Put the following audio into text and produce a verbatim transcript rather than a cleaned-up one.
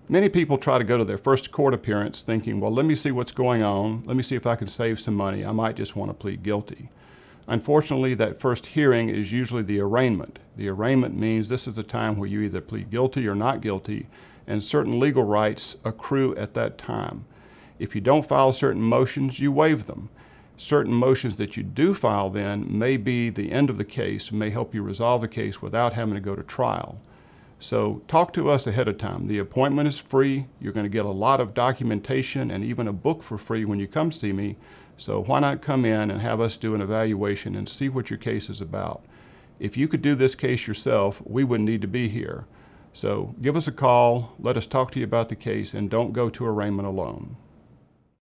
Many people try to go to their first court appearance thinking, well, let me see what's going on. Let me see if I can save some money. I might just want to plead guilty. Unfortunately, that first hearing is usually the arraignment. The arraignment means this is a time where you either plead guilty or not guilty, and certain legal rights accrue at that time. If you don't file certain motions, you waive them. Certain motions that you do file then may be the end of the case, may help you resolve the case without having to go to trial. So talk to us ahead of time. The appointment is free. You're going to get a lot of documentation and even a book for free when you come see me. So why not come in and have us do an evaluation and see what your case is about? If you could do this case yourself, we wouldn't need to be here. So give us a call, let us talk to you about the case, and don't go to arraignment alone.